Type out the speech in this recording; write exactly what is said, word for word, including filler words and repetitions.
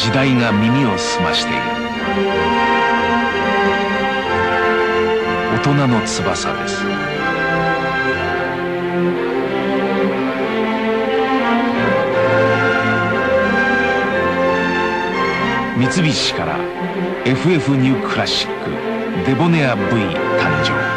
時代が耳を澄ましている。大人の翼です。三菱から エフエフ ニュークラシックデボネア ブイ 誕生。